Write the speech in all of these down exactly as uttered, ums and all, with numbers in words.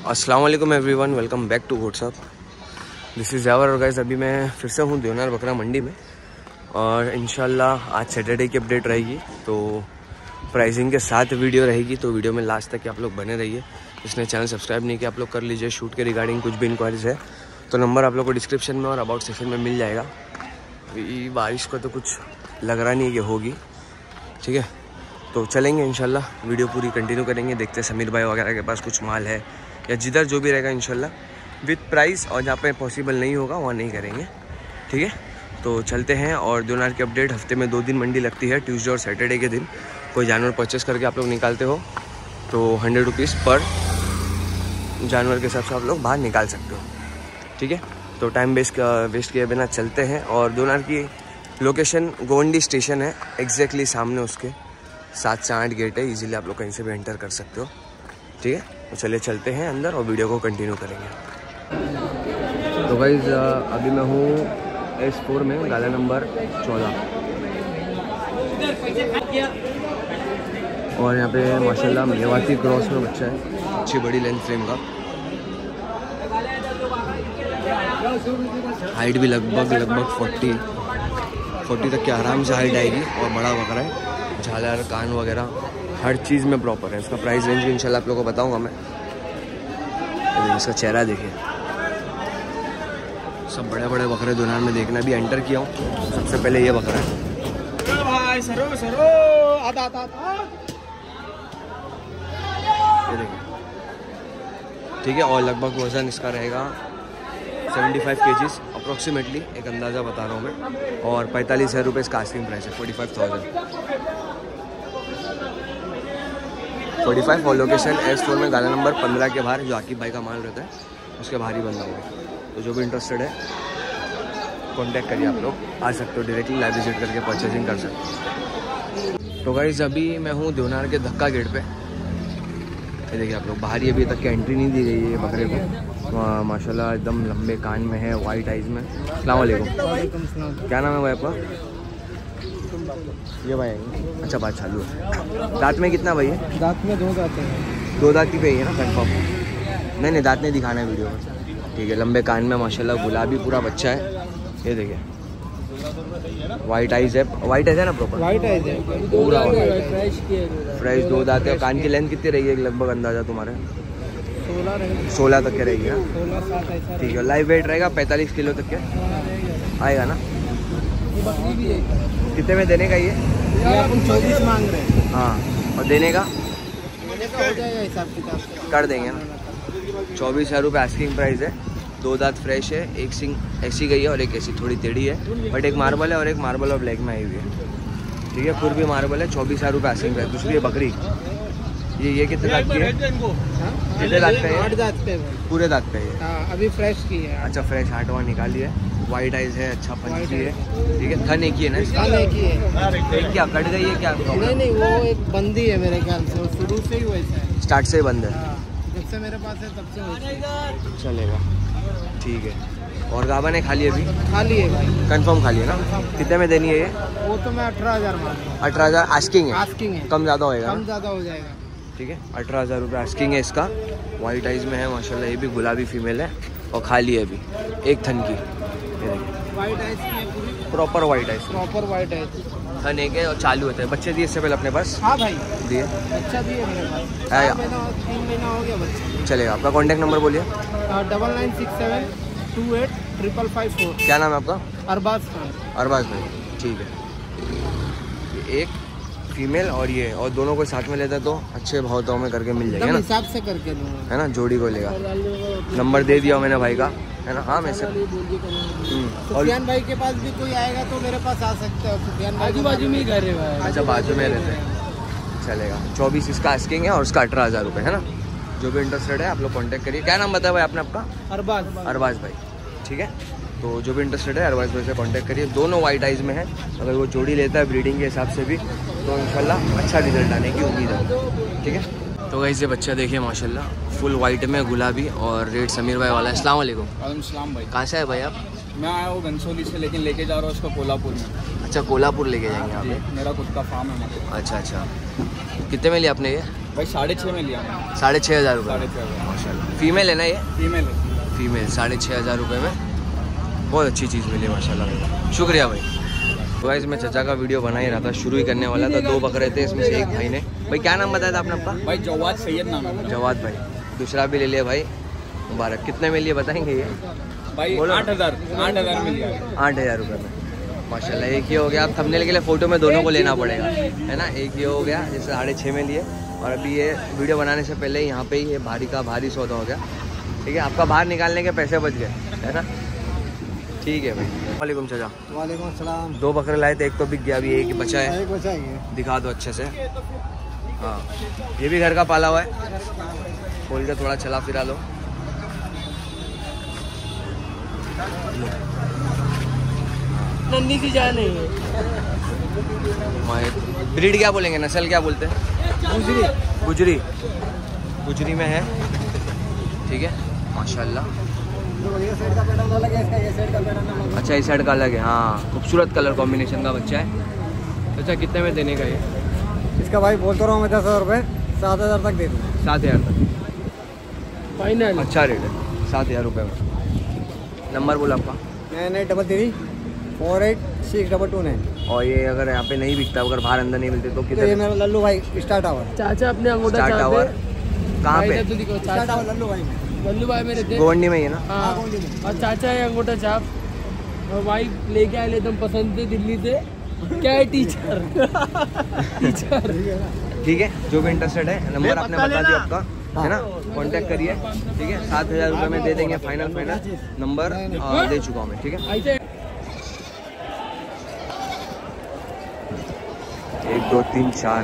अस्सलाम वालेकुम everyone, welcome back to WhatsApp. This is Jawar. और गाइस अभी मैं फिर से हूँ देवनार बकरा मंडी में और इंशाल्लाह आज सैटरडे की अपडेट रहेगी, तो प्राइसिंग के साथ वीडियो रहेगी। तो वीडियो में लास्ट तक आप लोग बने रहिए। जिसने चैनल सब्सक्राइब नहीं किया आप लोग कर लीजिए। शूट के रिगार्डिंग कुछ भी इंक्वायरीज है तो नंबर आप लोग को डिस्क्रिप्शन में और अबाउट सेक्शन में मिल जाएगा। अभी बारिश को तो कुछ लग रहा नहीं है कि होगी, ठीक है। तो चलेंगे इंशाल्लाह, वीडियो पूरी कंटिन्यू करेंगे। देखते हैं समीर भाई वगैरह के पास कुछ माल है या जिधर जो भी रहेगा इंशाल्लाह विद प्राइस, और जहाँ पे पॉसिबल नहीं होगा वहाँ नहीं करेंगे, ठीक है। तो चलते हैं। और देवनार की अपडेट, हफ्ते में दो दिन मंडी लगती है, ट्यूसडे और सैटरडे के दिन। कोई जानवर परचेस करके आप लोग निकालते हो तो हंड्रेड रुपीज़ पर जानवर के हिसाब से आप लोग बाहर निकाल सकते हो, ठीक है। तो टाइम वेस्ट वेस्ट किए बिना चलते हैं। और देवनार की लोकेशन गोवंडी स्टेशन है, एग्जैक्टली सामने उसके सात से आठ गेट है। इजीली आप लोग कहीं से भी एंटर कर सकते हो, ठीक है। तो चलिए चलते हैं अंदर और वीडियो को कंटिन्यू करेंगे। तो गाइस अभी मैं हूँ एस फोर में, गाला नंबर चौदह। और यहाँ पे माशाल्लाह मेवाती क्रॉस में बच्चा है, अच्छी बड़ी लेंथ फ्रेम का। हाइट भी लगभग लगभग फोर्टी फोर्टी तक की आराम से हाइट आएगी। और बड़ा बकरा है, झालर कान वगैरह हर चीज़ में प्रॉपर है। इसका प्राइस रेंज भी इंशाल्लाह आप लोगों को बताऊंगा मैं। इसका चेहरा देखिए, सब बड़े बड़े बकरे देवनार में देखना। भी एंटर किया हूँ, सबसे पहले ये बकरा है भाई, सरो सरो आता आता ये देखिए, ठीक है। और लगभग वजन इसका रहेगा पचहत्तर केजीज अप्रोक्सीमेटली, एक अंदाज़ा बता रहा हूँ मैं। और पैंतालीस हज़ार रुपये इसका आस्किंग प्राइस है, forty five thousand forty five. और लोकेशन एस फोर में, गाला नंबर पंद्रह के बाहर, जो आकिब भाई का माल रहता है उसके बाहर ही बंदा हुआ। तो जो भी इंटरेस्टेड है कांटेक्ट करिए, आप लोग आ सकते हो डायरेक्टली लाइव विजिट करके परचेजिंग कर सकते हो। तो गाइस अभी मैं हूँ देवनार के धक्का गेट पे। ये देखिए आप लोग, बाहर ही अभी तक की एंट्री नहीं दी गई है बकरे को। माशाल्लाह एकदम लंबे कान में है, वाइट आइज में। अस्सलाम वालेकुम। क्या नाम है भाई आपका? ये भाई, अच्छा बात चालू है। दांत में कितना भाई है? दांत में दो दांत है। दो दांत की पे है ना, कंफर्म? नहीं नहीं, दांत नहीं दिखाना है वीडियो में, ठीक है। लंबे कान में माशाल्लाह गुलाबी पूरा बच्चा है। ये देखिए वाइट आइज है, वाइट आइज है ना प्रॉपर? वाइट आइज है पूरा फ्रेश की है, फ्रेश दो दांत है। कान की लेंथ कितनी रहेगी लगभग अंदाजा तुम्हारे? सोलह तक के रहेगी ना, ठीक है। लाइव वेट रहेगा पैंतालीस किलो तक के आएगा ना। कितने में देने का ये? अपन चौबीस मांग रहे हैं। हाँ, और देने का हो जाएगा हिसाब किताब कर देंगे ना। चौबीस हज़ार रुपये आस्किंग प्राइस है। दो दांत फ्रेश है, एक सिंग ऐसी गई है और एक ऐसी थोड़ी टेढ़ी है, बट एक मार्बल है और एक मार्बल और ब्लैक में आई हुई है, ठीक है। पूरी मार्बल है। चौबीस हज़ार रुपये आस्किंग प्राइस। दूसरी है बकरी, ये ये कितने दांत की है? कितने दांत पे है? आठ दांत पे पूरे दांत पे है, अभी फ्रेश की है। अच्छा फ्रेश आठ वहाँ निकाली है। वाइट आइज है, अच्छा पंची है, ठीक है। थन एक ही है ना इसका? एक ही है। क्या कट गई है क्या? नहीं नहीं, वो एक बंदी है मेरे ख्याल से, शुरू से ही वैसा है, स्टार्ट से ही बंद है। जब से मेरे पास है तब से वैसा चलेगा, ठीक है। और गाबा ने खाली अभी? खाली है भाई, कंफर्म खाली है ना। कितने में देनी है ये? वो तो मैं अठारह हजार मांग रहा हूँ। अठारह हज़ार आस्किंग है? आस्किंग है, कम ज़्यादा होएगा? कम ज़्यादा हो जाएगा, ठीक है। अठारह हज़ार रुपये आस्किंग है इसका। वाइट आइज में है माशाल्लाह, ये भी गुलाबी फीमेल है और खाली है अभी एक थन की। वाइट आइज की पूरी proper white eyes, proper white eyes. थन एक है और चालू होता है। बच्चे दिए इससे पहले अपने पास? हाँ भाई दिए, अच्छा भी है मेरे पास, है या? तीन महीना हो गया बच्चा। चलेगा। आपका कॉन्टैक्ट नंबर बोलिए। Double nine six seven two eight triple five four. क्या नाम है आपका? अरबाज खान। अरबाज भाई, ठीक है। ये एक फीमेल और ये, और दोनों को साथ में लेता तो अच्छे भाव तो में करके मिल जाएगा ना, हिसाब से करके दूंगा, है ना। जोड़ी को लेगा, नंबर दे दिया मैंने भाई का, है ना। हाँ मैं सर, सुफियान भाई के पास भी कोई आएगा तो मेरे पास आ सकते हो। सुफियान भाई आजू बाजू में ही घर है। अच्छा बाजू में रहते हैं, चलेगा। चौबीस इसका आस्किंग है और उसका अठारह हज़ार रुपये है ना। जो भी इंटरेस्टेड है आप लोग कांटेक्ट करिए। क्या नाम बताया भाई आपने आपका? अरबाज। अरबाज भाई, ठीक है। तो जो भी इंटरेस्टेड है अरबाज भाई से कांटेक्ट करिए। दोनों वाइट आइज में है, अगर वो जोड़ी लेता है ब्रीडिंग के हिसाब से भी तो इंशाल्लाह अच्छा रिजल्ट आने की उम्मीद है, ठीक है। तो गाइस ये बच्चा देखिए माशाल्लाह फुल वाइट में गुलाबी, और रेड समीर भाई वाला है। अस्सलाम वालेकुम। वालेकुम सलाम भाई। कहाँ से है भाई आप? मैं आया हूँ घनसोली से, लेकिन लेके जा रहा हूँ उसको कोल्हापुर में। अच्छा कोल्हापुर लेके जाएंगे आप? मेरा खुद का फार्म है। अच्छा अच्छा, कितने में लिया आपने ये? भाई साढ़े छः में लिया मैंने। साढ़े छः हज़ार रुपये? साढ़े छः हज़ार। माशाल्लाह। फीमेल है ना ये? फीमेल है। फीमेल साढ़े छः हज़ार रुपये में बहुत अच्छी चीज़ मिली माशाल्लाह भाई, शुक्रिया भाई। तो गाइस मैं चचा का वीडियो बना ही रहा था, शुरू ही करने वाला था। दो बकरे थे, इसमें से एक भाई ने, भाई क्या नाम बताया था आपने आपका? भाई जवाद सैयद नाम है। जवाद भाई, दूसरा भी ले लिया भाई, मुबारक। कितने में लिए बताएंगे ये? भाई आठ हज़ार आठ हज़ार में लिया। आठ हज़ार रुपये में माशाल्लाह। एक ही हो गया, अब थंबनेल के लिए फ़ोटो में दोनों को लेना पड़ेगा, है ना। एक ही हो गया, जैसे साढ़े छः में लिए, और अभी ये वीडियो बनाने से पहले यहाँ पे ही ये भारी का भारी सौदा हो गया। ठीक है, आपका बाहर निकालने के पैसे बच गए, है ना। ठीक है भाई। वालेकुम चाचा। वालेकुम अस्सलाम। दो बकरे लाए थे, एक तो बिक गया, अभी एक ही बचा है। एक बचा है, दिखा दो अच्छे से। हाँ, ये भी घर का पाला हुआ है, खोल के थोड़ा चला फिरा लो। नन्ही सी जान है। ब्रीड क्या बोलेंगे, नस्ल क्या बोलते हैं? गुजरी। गुजरी, गुजरी में है। ठीक है माशाल्लाह। ये साइड का पैटर्न अलग है, इसका ये साइड का पैटर्न अलग है। अच्छा, इस साइड का अलग है। हाँ, खूबसूरत कलर कॉम्बिनेशन का बच्चा है। अच्छा, कितने में देने का ये? इसका भाई बोल तो रहा हूँ मैं दस हज़ार रुपये, सात हज़ार तक दे दूँ। सात हज़ार तक फाइनल। अच्छा रेट है, सात हज़ार रुपये में। नंबर बोला आपका? Nine eight double three four eight six double two nine. और ये अगर यहाँ पे नहीं बिकता, अगर बाहर अंदर नहीं मिलते तो तो कितने? ये मेरा लल्लू भाई स्टार टावर। चाचा अपने अंगूठा स्टार टावर कहाँ पे? स्टार टावर लल्लू भाई लल्लू भाई मेरे थे। गोवंडी में ही है ना? हाँ, और चाचा है अंगूठा छाप, और भाई लेके आए एकदम पसंद थे दिल्ली से। क्या है टीचर टीचर। ठीक है, जो भी इंटरेस्टेड है, नंबर आपने बता दिया आपका, है ना, कांटेक्ट करिए। ठीक है, सात हज़ार रुपये में दे देंगे फाइनल फाइनल। नंबर आ, दे चुका हूँ मैं। ठीक है, एक दो तीन चार,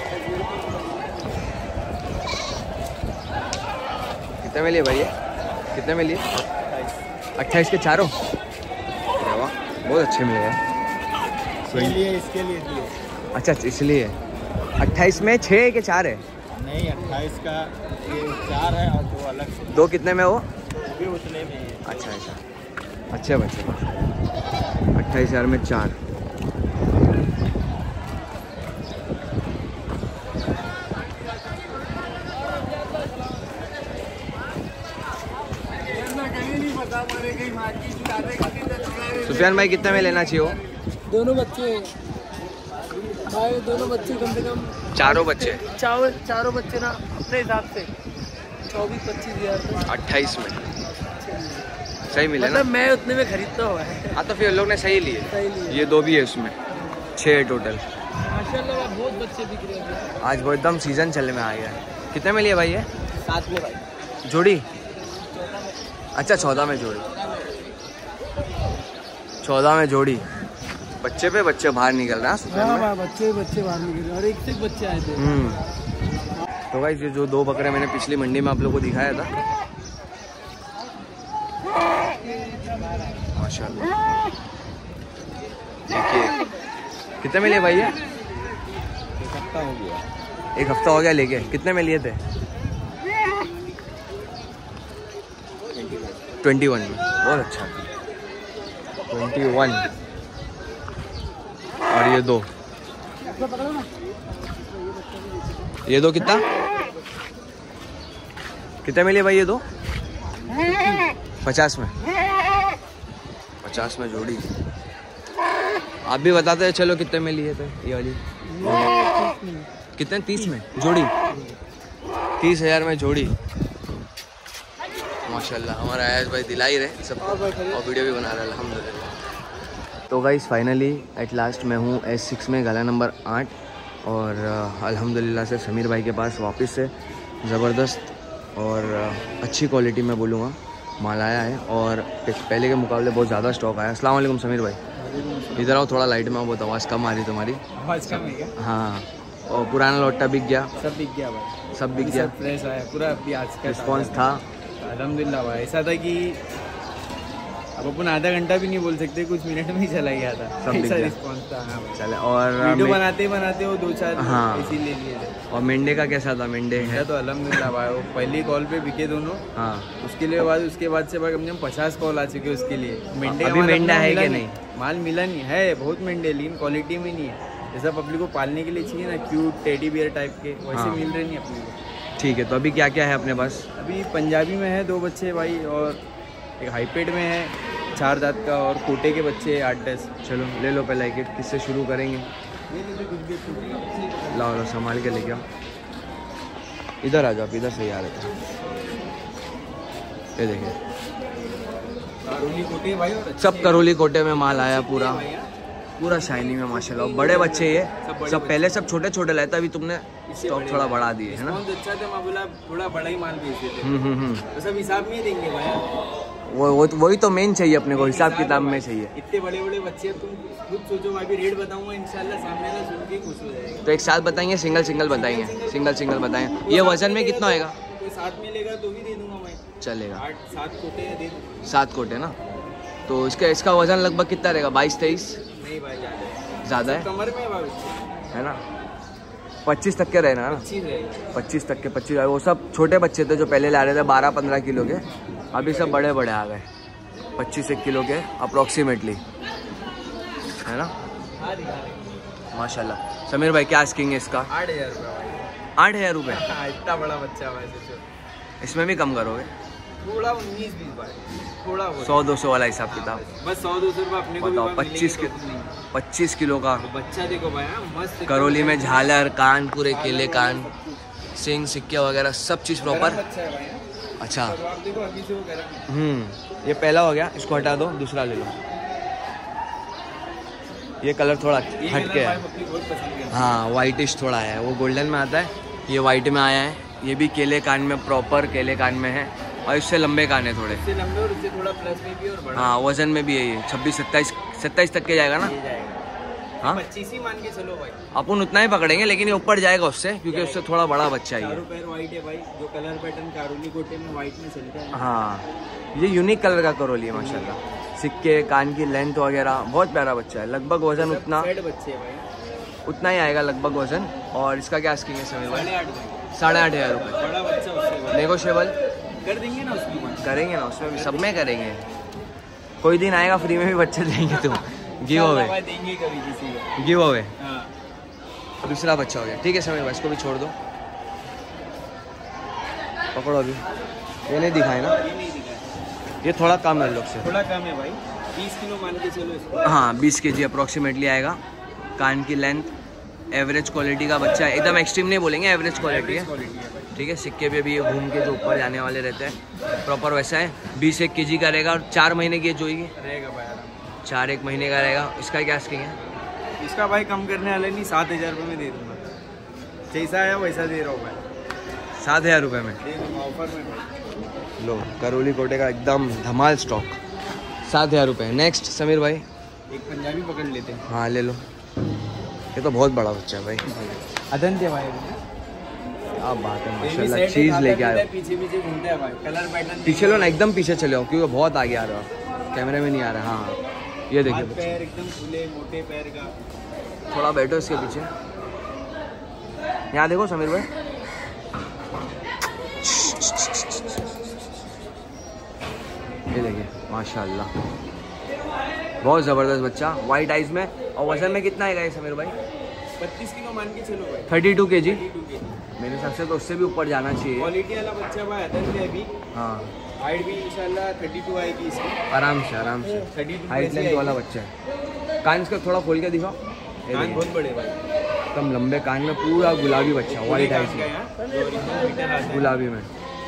कितने में लिए भाई ये? कितने में लिए? अट्ठाईस के चारों? अरे वाह, बहुत अच्छे मिले हैं। इसके लिए दिए। अच्छा, इसलिए अट्ठाईस में छः के चार है? नहीं, अट्ठाईस का ये चार है और दो अलग से। दो कितने में वो? भी उतने में है। अच्छा अच्छा, अच्छे बच्चे। अट्ठाईस हज़ार में चार। सुफियान भाई कितने में लेना चाहिए वो? दोनों बच्चे भाई, दोनों बच्चे कम से कम चारों बच्चे चारों चारों बच्चे ना अपने हिसाब से चौबीस पच्चीस हज़ार अट्ठाईस में सही मिले मतलब ना? मैं उतने में खरीदता हुआ है। हाँ, तो फिर लोग ने सही लिए। सही लिए। ये दो भी है उसमें, छः है टोटल। माशाल्लाह बहुत बच्चे बिक रहे हैं आज वो एकदम सीजन चलने में आ गया है। कितने में लिए भाई ये? साथ में भाई जोड़ी? अच्छा, चौदह में जोड़ी। चौदह में जोड़ी। बच्चे पे बच्चे बाहर निकल रहे हैं। हाँ, बच्चे बच्चे बाहर निकले और एक से एक बच्चे आए थे। तो गाइस ये जो दो बकरे मैंने पिछली मंडी में आप लोगों को दिखाया था, माशाल्लाह। देखिए कितने में लिए भाई ये? एक हफ्ता हो गया। एक हफ्ता हो गया लेके। कितने में लिए थे? ट्वेंटी वन में। बहुत अच्छा, ट्वेंटी वन। और ये दो, ये दो कितना कितने में लिए भाई ये दो? पचास में। पचास में जोड़ी। आप भी बताते हैं चलो कितने में लिए थे ये वाली? कितने? तीस में जोड़ी? तीस हज़ार में जोड़ी। माशाल्लाह, हमारा आयाज भाई दिला ही रहे सब, और वीडियो भी बना रहा है अल्हम्दुलिल्लाह। तो गाइस फाइनली एट लास्ट मैं हूँ एस सिक्स में, गाला नंबर आठ, और अल्हम्दुलिल्लाह से समीर भाई के पास वापस से ज़बरदस्त और अच्छी क्वालिटी में बोलूँगा माल आया है, और पहले के मुकाबले बहुत ज़्यादा स्टॉक आया। अस्सलाम वालेकुम समीर भाई, इधर आओ थोड़ा लाइट में आओ, बहुत आवाज़ कम आ रही तुम्हारी। आवाज़ कम है क्या? हाँ, और पुराना लोटा बिक गया? सब बिक गया भाई, सब बिक गया। फ्रेश आया पूरा। अभी आज का रिस्पॉन्स था अल्हम्दुलिल्लाह भाई। ऐसा था कि अब अपन आधा घंटा भी नहीं बोल सकते, कुछ मिनट में ही चला गया था, सब दिख ऐसा गया। रिस्पॉन्स था। हाँ चले। और वीडियो मे- बनाते ही बनाते वो दो चार हाँ। इसी ले लिए थे। और मेंढे का कैसा था? मेंढे है मेरा तो अल्हम्दुलिल्लाह भाई, वो पहली कॉल पे बिके दोनों। हाँ। उसके लिए बाद उसके बाद से भाई कम से कम पचास कॉल आ चुके उसके लिए। मेंढे का अभी माल मेंढा अपना है मिला कि नहीं, माल मिला नहीं है, बहुत मेंढे, लेकिन क्वालिटी में नहीं है। जैसा पब्लिक को पालने के लिए चाहिए ना, क्यूट टेडी बियर टाइप के, वैसे हाँ। मिल रहे नहीं अपने को। ठीक है, तो अभी क्या क्या है अपने पास? अभी पंजाबी में है दो बच्चे भाई, और एक हाईपेड में है चार दांत का, और कोटे के बच्चे आठ दस। चलो ले लो पहले एक एक, किससे शुरू करेंगे? लाओ लो, संभाल के लेके आओ। इधर आ जाओ, आप इधर से ही आ रहे थे। ये देखिए करोली कोटे भाई, और सब करोली कोटे में माल आया पूरा, पूरा शाइनी में माशाल्लाह। और बड़े बच्चे ये सब सब पहले सब छोटे छोटे लाए थे, अभी तुमने स्टॉक थोड़ा बढ़ा दिए है ना? बहुत अच्छा था, मैं बोला थोड़ा बड़ा ही माल बेच देते, हम्म हम्म हम्म तो सब हिसाब में ही देंगे भाई। वो वो वही तो मेन चाहिए अपने को, हिसाब किताब में चाहिए। इतने बड़े बड़े बच्चे, तुम खुद सोचो, मैं भी रेट बताऊंगा इंशाल्लाह, सामने ना सुन के खुश हो जाएगा। तो एक साथ बताएंगे, सिंगल सिंगल बताएंगे? सिंगल सिंगल बताएंगे। ये वजन में कितना होएगा? कोई साथ में लेगा तो भी दे दूंगा मैं, चलेगा। आठ सात कोटे दे दूंगा। सात कोटे ना, तो इसका इसका वजन लगभग कितना रहेगा? बाईस तेईस? नहीं भाई, ज़्यादा है, ज़्यादा है कमर में भाई है ना? पच्चीस तक के रहना ना, अच्छी रहेगी। पच्चीस तक के। पच्चीस, वो सब छोटे बच्चे थे जो पहले ला रहे थे बारह पंद्रह किलो के, अभी सब बड़े बड़े आ गए, पच्चीस एक किलो के अप्रोक्सीमेटली, है ना? माशाल्लाह। समीर भाई क्या आस्किंग है इसका? आठ हजार रुपये भाई। आठ हज़ार रुपये? हाँ, इतना बड़ा बच्चा भाई, सोचो। इसमें भी कम करोगे? थोड़ा उन्नीस बीस भाई, थोड़ा बहुत। सौ दो सौ वाला हिसाब किताब? बस सौ दो सौ रुपये अपने को भी बताओ, भाई मिलेंगे पच्चीस तो के कुछ नहीं। पच्चीस किलो का बच्चा देखो भाई, हाँ, मस्त करोली में, झालर कान, पूरे केले कान, सिंग सिक्के वगैरह सब चीज़ प्रॉपर। बच्चा है भाई, हाँ। अच्छा, तो आप देखो अभी से वो गर्म है। हम्म ये पहला हो गया, इसको हटा दो, दूसरा ले लो। ये कलर थोड़ा ये हटके कलर है। भाई पब्लिक बहुत पसंद करती है। हाँ, वाइटिश थोड़ा है, वो गोल्डन में आता है, ये वाइट में आया है। ये भी केले कान में, प्रॉपर केले कान में है, और इससे लंबे कान है थोड़े। इससे लंबे और इससे थोड़ा प्लस में भी और बड़ा हाँ, वजन में भी है ये छब्बीस सत्ताईस सत्ताईस तक के जाएगा ना? ये जाएगा। हाँ, पच्चीस ही मान के चलो भाई। अपन उतना ही पकड़ेंगे, लेकिन ये ऊपर जाएगा उससे, क्योंकि उससे थोड़ा बड़ा बच्चा ही है। चारों पैर व्हाइट है भाई, जो कलर पैटर्न कारोली कोटे में व्हाइट में चलता है। हाँ, ये यूनिक कलर का करोली है माशाल्लाह। सिक्के, कान की लेंथ वगैरह, बहुत प्यारा बच्चा है। लगभग वजन उतना सेट बच्चे हैं भाई, उतना ही आएगा लगभग वजन। और इसका क्या आस्किंग है समीर भाई? साढ़े आठ भाई, साढ़े आठ हज़ार रुपये। बड़ा बच्चा उससे भाई। नेगोशिएबल कर देंगे ना उसमें भाई। करेंगे ना, उसमें भी सब में करेंगे। कोई दिन आएगा फ्री में भी बच्चे देंगे तुम, गिव अवे, भाई देंगे कभी किसी को। Give away. हाँ, दूसरा बच्चा हो गया, ठीक है समीर भाई, इसको भी छोड़ दो। पकड़ो अभी, ये नहीं दिखाए ना, ये नहीं दिखा, ये थोड़ा कम है लोग से। थोड़ा कम है भाई, बीस किलो मान के चलो इसको। हाँ, बीस के जी अप्रोक्सीमेटली आएगा। कान की लेंथ, एवरेज क्वालिटी का बच्चा है, एकदम एक्सट्रीम नहीं बोलेंगे, एवरेज क्वालिटी है, क्वालिटी है भाई। ठीक है। सिक्के पे भी ये घूम के जो ऊपर जाने वाले रहते हैं, प्रॉपर वैसा है। बीस एक के जी का रहेगा, और चार महीने की एज होगी, रहेगा भाई आराम। चार एक महीने का रहेगा। इसका क्या आस्किंग है? इसका भाई कम करने वाले नहीं, सात हजार रुपये में दे दूंगा, जैसा आया वैसा दे रहा हूँ भाई, सात हज़ार रुपये में दे दूंगा ऑफर में भाई। लो, करोली कोटे का एकदम धमाल स्टॉक, सात हज़ार रुपये। नेक्स्ट समीर भाई, एक पंजाबी पकड़ लेते हैं। हाँ ले लो। ये तो बहुत बड़ा बच्चा है भाई, अदन थे भाई, क्या बात है माशाल्लाह, चीज़ लेके आए हो। पीछे पीछे घूमते हैं भाई, कलर पैटर्न पीछे लो ना, एकदम पीछे चले हो, क्योंकि बहुत आगे आ रहे हो, कैमरे में नहीं आ रहा। हाँ, ये देखिए बच्चा, पैर एकदम खुले मोटे पैर का। थोड़ा बैठो इसके पीछे, यहाँ देखो समीर भाई, ये देखिए माशाल्लाह, बहुत ज़बरदस्त बच्चा, वाइट आइज में। और वजन में कितना आएगा ये समीर भाई? बत्तीस किलो मान के चलो भाई, थर्टी टू के जी थर्टी टू के। मेरे हिसाब से तो उससे भी ऊपर जाना चाहिए। क्वालिटी वाला बच्चा भाई, अदन थे अभी, हाँ, हाइट भी इंशाल्लाह थर्टी टू आएगी इसकी, आराम से आराम से थर्टी टू हाइट लेंथ वाला बच्चा है। कान इसका थोड़ा खोल के दिखाओ, ये कान देखिए, बहुत बड़े भाई, एकदम लंबे कान में, पूरा गुलाबी बच्चा, वाइट आइज में, में। गुलाबी में।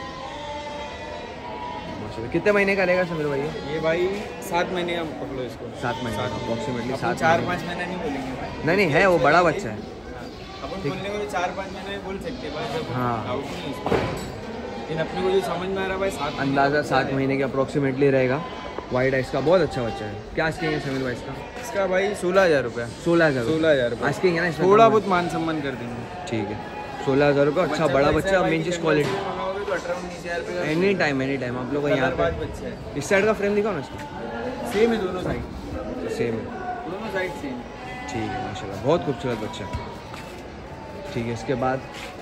माशाल्लाह, कितने महीने का रहेगा समीर भाई? ये ये भाई सात महीने हम पकड़ो इसको, सात महीने अप्रोक्सीमेटली, अपन सात चार महीने। पाँच महीना नहीं बोलेंगे भाई, नहीं नहीं है, वो बड़ा बच्चा है। अपन बोलने को तो चार पाँच महीने बोल सकते हैं भाई, जब हाँ। डाउट नहीं है इसमें। लेकिन अपने को जो समझ में आ रहा है भाई, सात अंदाज़ा सात महीने के अप्रोक्सीमेटली रहेगा। वाइट आइज का बहुत अच्छा बच्चा है। क्या आस्किंग है समीर भाई इसका? इसका भाई सोलह हजार रुपया, सोलह हज़ार सोलह हजार रुपये आस्किंग है ना इसमें? थोड़ा बहुत मान सम्मान कर देंगे। ठीक है, सोलह हज़ार रुपये, अच्छा बड़ा बच्चा, मेन चीज़ क्वालिटी। तो अठारह उन्नीस हजार रुपये एनी टाइम एनी टाइम आप लोग को यहाँ पे। बच्चा है, इस साइड का फ्रेम दिखाओ ना इसको, सेम है दोनों साइड, सेम है दोनों साइड सेम। ठीक है माशाल्लाह, बहुत खूबसूरत बच्चा। ठीक है, इसके बाद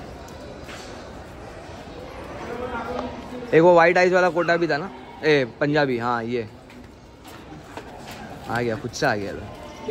एक वो वाइट आइज वाला कोटा भी था ना, ए पंजाबी, हाँ ये आ गया, खुद से आ गया था।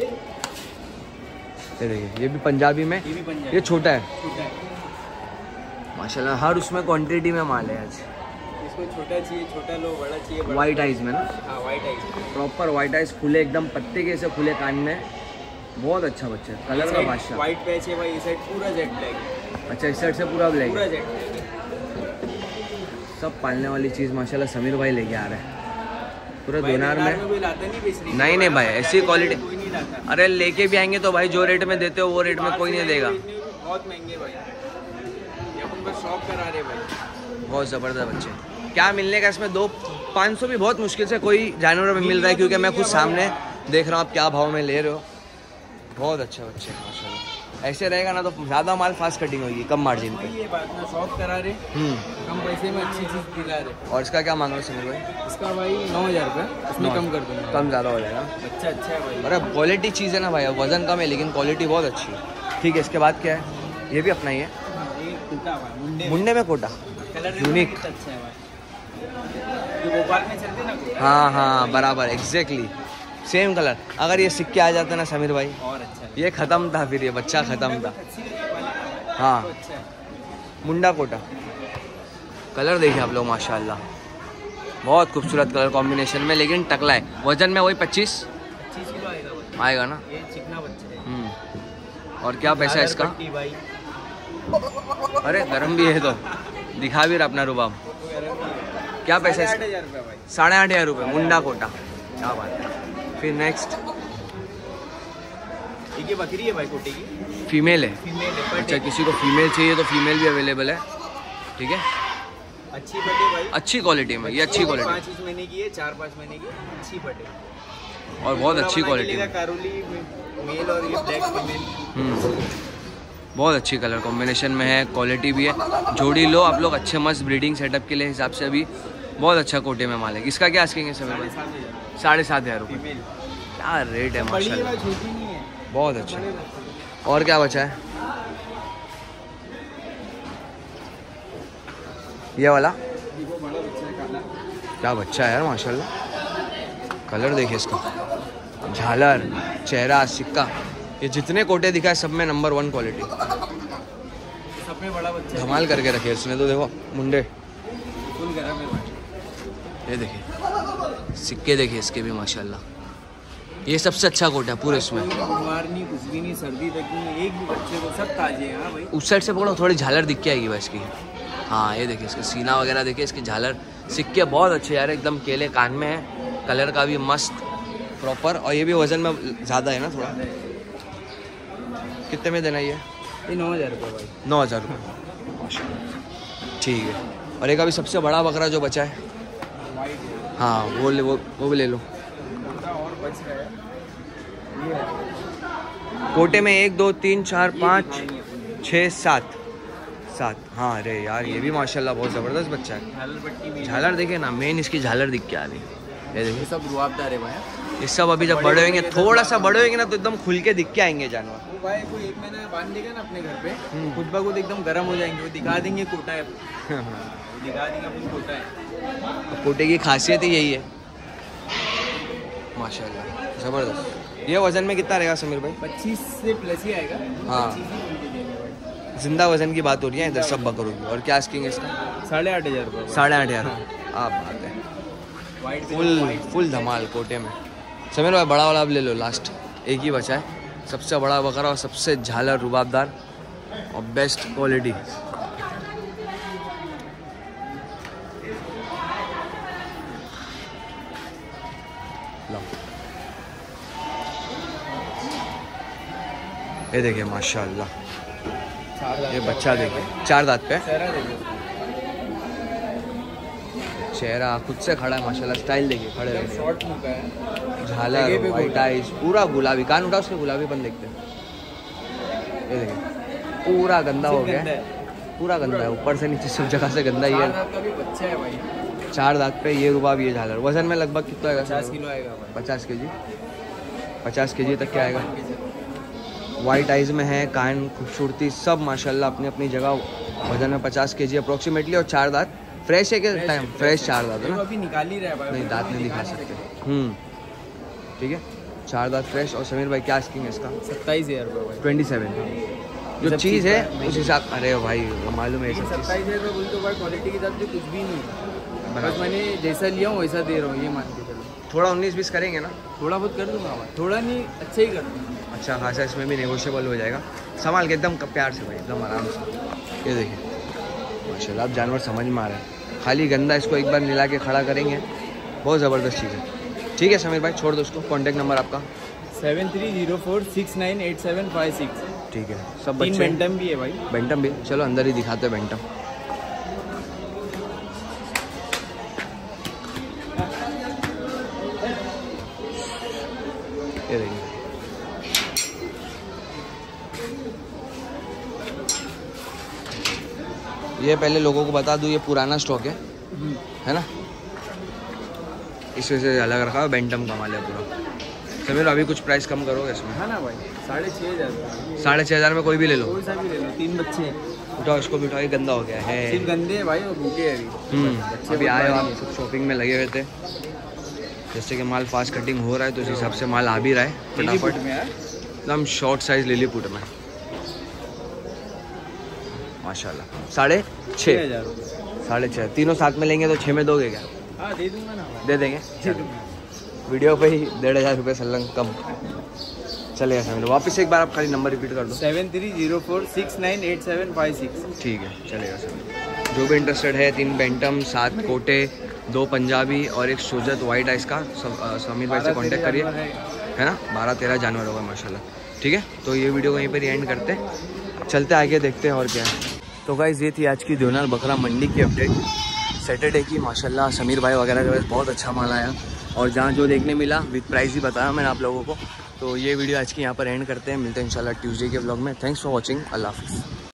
ये देखिए, ये भी पंजाबी में, ये भी पंजाबी, ये छोटा है छोटा है माशाल्लाह। हर उसमें क्वांटिटी में माल है आज। इसको छोटा चाहिए छोटा लो, बड़ा चाहिए बड़ा। वाइट आइज में ना, हाँ white eyes, proper white eyes, खुले एकदम पत्ते के से खुले कान में, बहुत अच्छा बच्चा है, कलर का बादशाह। वाइट पैच है भाई, इस साइड पूरा जेट ब्लैक है, अच्छा इस साइड से पूरा ब्लैक पूरा है। जेट ब्लैक है। सब पालने वाली चीज़ माशाल्लाह समीर भाई लेके आ रहे हैं पूरा दोनार में। कोई लाता नहीं बेचने, नहीं नहीं भाई, ऐसी क्वालिटी, कोई नहीं लाता। अरे लेके भी आएंगे तो भाई जो रेट में देते हो वो रेट में कोई नहीं देगा। बहुत महंगे भाई, ये अपन बस शॉप करा रहे भाई। बहुत ज़बरदस्त बच्चे, क्या मिलने का इसमें, दो पाँच सौ भी बहुत मुश्किल से कोई जानवर में मिल रहा है, क्योंकि मैं खुद सामने देख रहा हूँ आप क्या भाव में ले रहे हो। बहुत अच्छा बच्चे माशाल्लाह, ऐसे रहेगा ना तो ज़्यादा माल फास्ट कटिंग होगी, कम मार्जिन पे। ये बात ना, शॉप करा रहे, हम्म, कम पैसे में अच्छी चीज़ दिला रहे। और इसका क्या मांग रहे हो समीर भाई? इसका भाई नौ हज़ार रुपये, उसमें कम कर दूँगा, कम ज़्यादा हो जाएगा। बच्चा अच्छा है भाई। अरे क्वालिटी चीज़ है ना भाई, वजन कम है लेकिन क्वालिटी बहुत अच्छी है। ठीक है, इसके बाद क्या है? ये भी अपना ही है, हाँ, ये कुर्ता भाई, मुंडे मुंडे में कोटा, कलर यूनिक। अच्छा है भाई, जो भोपाल में चलते ना कोटा, हाँ हाँ बराबर, एग्जैक्टली सेम कलर। अगर ये सिक्के आ जाते ना समीर भाई, और अच्छा है। ये ख़त्म था, फिर ये बच्चा ख़त्म था। अच्छी क्वालिटी, हाँ, तो अच्छा है। मुंडा कोटा, कलर देखिए आप लोग माशाल्लाह, बहुत खूबसूरत कलर कॉम्बिनेशन में, लेकिन टकला है। वजन में वही पच्चीस पच्चीस किलो आएगा भाई, आएगा ना। ये चिकना बच्चा है। हम्म, और क्या पैसा है इसका? पट्टी भाई, अरे गरम भी है तो दिखा भी रहा अपना रुबाब। क्या पैसा है आठ इसका? हज़ार रुपये भाई, साढ़े आठ हज़ार रुपये, मुंडा कोटा, क्या बात है। फिर नेक्स्ट ठीक है, बकरी है भाई, कोटे की फीमेल है। फीमेल है, पर अच्छा, किसी को फीमेल चाहिए तो फीमेल भी अवेलेबल है। ठीक है, अच्छी बटे भाई, अच्छी क्वालिटी में, ये अच्छी क्वालिटी पाँच इस महीने की है, चार पाँच महीने की, अच्छी बटे और बहुत अच्छी क्वालिटी में। कारोली मेल और ये ब्लैक फीमेल। हम्म, बहुत अच्छी कलर कॉम्बिनेशन में है, क्वालिटी भी है। जोड़ी लो आप लोग, अच्छे मस्त ब्रीडिंग सेटअप के लिए हिसाब से अभी बहुत अच्छा कोटे में माल है। इसका क्या आस्किंग सर? साढ़े सात हज़ार रुपये, फीमेल क्या रेट है बड़ी है माशाल्लाह, भाई, छोटी नहीं है, बहुत अच्छा। बड़े बच्चे। और क्या बचा है? ये वाला देखो बड़ा बच्चा है, काला, क्या बच्चा है यार माशाल्लाह, कलर देखिए इसका, झालर, चेहरा, सिक्का, ये जितने कोटे दिखाए सब में नंबर वन क्वालिटी, सब में बड़ा बच्चा है, धमाल करके रखे इसने तो। देखो मुंडे, फुल गरम है भाई। ये देखिए सिक्के देखिए इसके भी माशाल्लाह, ये सबसे अच्छा कोटा है पूरे इसमें। बीमार नहीं, कुछ भी नहीं, सर्दी तक नहीं, एक भी बच्चे को, सब ताजे हैं। हाँ भाई, उस साइड से पकड़ो, थोड़ी झालर दिख के आएगी भाई इसकी। हाँ ये देखिए इसका सीना वगैरह देखिए, इसकी झालर, सिक्के बहुत अच्छे यार, एकदम केले कान में है, कलर का भी मस्त प्रॉपर, और ये भी वजन में ज़्यादा है ना थोड़ा। कितने में देना ये? ये नौ हज़ार रुपये भाई, नौ हज़ार रुपये माशाल्लाह, ठीक है। और एक अभी सबसे बड़ा बकरा जो बचा है, वाइट है, हाँ वो ले, वो वो भी ले लो। छोटा और बच रहा है, ये है कोटे में एक दो तीन चार पाँच दिखाएंगे अपन। छः सात, सात, हाँ अरे यार ये भी माशाल्लाह बहुत ज़बरदस्त बच्चा है। झालर पट्टी भी, झालर देखे ना, मेन इसकी झालर दिख के आ रही है, ये देखिए। ये सब रुआबदार है भाई। ये सब अभी जब बड़े होंगे, थोड़ा सा बड़े होंगे ना तो एकदम खुल के दिख के आएंगे जानवर। वो भाई कोई एक महीना बांध देगा ना अपने घर पे, खुद ब खुद एकदम गर्म हो जाएंगे, वो दिखा देंगे कोटा है, वो दिखा देंगे अपन कोटा है। कोटे की खासियत ही यही है माशाल्लाह, ज़बरदस्त। ये वजन में कितना रहेगा समीर भाई? पच्चीस से प्लस ही आएगा। हाँ। पच्चीस ही उनके देंगे भाई। जिंदा वजन की बात हो रही है इधर सब बकरों की। और क्या आस्किंग है इसका? साढ़े आठ हज़ार रुपये। साढ़े आठ हज़ार आप बात है, वाइट फुल फुल धमाल कोटे में। समीर भाई बड़ा वाला अब ले लो, लास्ट एक ही बचा है, सबसे बड़ा बकरा और सबसे झालर रुबाबदार और बेस्ट क्वालिटी। ये देखिए माशाल्लाह, ये बच्चा देखिए, चार दांत पे, चेहरा खुद से खड़ा है माशाल्लाह, स्टाइल देखिए खड़े रहने, शॉर्ट मुंह का है, झालर, वाइट आइज, पूरा गुलाबी, कान उठा उसके गुलाबी बन देखते हैं। ये देखिए पूरा गंदा हो गया है, पूरा गंदा है, ऊपर से नीचे सब जगह से गंदा ही है। चार दांत का भी बच्चा है भाई, चार दांत पे ये रुबाब ये झालर। वजन में लगभग कितना आएगा? पचास किलो आएगा। पचास के जी पचास के जी तक क्या आएगा? वाइट आइज में है, कान खूबसूरती सब माशाल्लाह अपनी अपनी जगह। वजन में पचास के जी अप्रोक्सीमेटली। और चार दांत फ्रेश है क्या टाइम? फ्रेश चार दांत है ना? अभी निकाल ही रहा है। नहीं दांत नहीं दिखा सकते। हम्म ठीक है, चार दांत फ्रेश। और समीर भाई क्या आस्किंग है इसका? सत्ताईस हज़ार रुपये। ट्वेंटी सेवन जो चीज़ है उस हिसाब। अरे भाई मालूम है ये सब चीज़। सत्ताईस हज़ार रुपये बोल तो भाई क्वालिटी के हिसाब से कुछ भी नहीं है। बस मैंने जैसा लिया हूँ वैसा दे रहा हूँ, ये मान के चलो। थोड़ा उन्नीस बीस करेंगे ना? थोड़ा बहुत कर दूँगा भाई, थोड़ा नहीं अच्छा ही कर दूँगा। अच्छा खासा इसमें भी नेगोशिएबल हो जाएगा। संभाल के एकदम प्यार से भाई, एकदम आराम से। ये देखिए माशाल्लाह आप जानवर समझ में आ रहे हैं। खाली गंदा इसको एक बार मिला के खड़ा करेंगे, बहुत ज़बरदस्त चीज़ है। ठीक है समीर भाई छोड़ दो उसको। कॉन्टैक्ट नंबर आपका? Seven three zero four six nine eight seven five six. ठीक है, सब तीन बच्चे बेंटम भी है भाई। बेंटम भी, चलो अंदर ही दिखाते हैं बेंटम। ये देखिए ये पहले लोगों को बता दूं ये पुराना स्टॉक है, है ना? इस वजह से अलग रखा है। बेंटम कमाल है पूरा। समीर अभी कुछ प्राइस कम करोगे इसमें? हाँ ना भाई, साढ़े छः हज़ार। साढ़े छः हज़ार में कोई भी ले लो। कोई सा भी ले लो, तीन बच्चे हैं। उठाओ इसको भी, उठाओ, ये गंदा हो गया है। सिर्फ गंदे हैं भाई, वो भूखे हैं अभी। हम्म अभी आए हो आप सब शॉपिंग में लगे हुए थे। जैसे कि माल फास्ट कटिंग हो रहा है तो उस हिसाब से माल आ भी रहा है फटाफट में यार। एकदम शॉर्ट साइज लिलीपुट में माशाल्लाह। साढ़े छः हज़ार साढ़े छः तीनों साथ में लेंगे तो छः में दोगे क्या? हाँ दे दूंगा ना भाई। दे देंगे। वीडियो पे ही डेढ़ हज़ार रुपये सलंग कम चलेगा समीर। वापस एक बार आप खाली नंबर रिपीट कर दो। Seven three zero four six nine eight seven five six. ठीक है चलेगा समीर। जो भी इंटरेस्टेड है, तीन बेंटम, सात कोटे, दो पंजाबी और एक सोजत वाइट आइस का समीर भाई से कांटेक्ट करिए, है ना? बारह तेरह जानवर होगा माशाल्लाह। ठीक है, तो ये वीडियो वहीं पर एंड करते हैं, चलते आगे देखते हैं और क्या है। तो गाइस ये थी आज की देवनार बकरा मंडी की अपडेट सैटरडे की। माशाल्लाह समीर भाई वगैरह का बहुत अच्छा माल आया और जहाँ जो देखने मिला विद प्राइस ही बताया मैंने आप लोगों को। तो ये वीडियो आज की यहाँ पर एंड करते हैं, मिलते हैं इंशाल्लाह ट्यूसडे के ब्लॉग में। थैंक्स फॉर वॉचिंग, अल्लाह हाफिज़।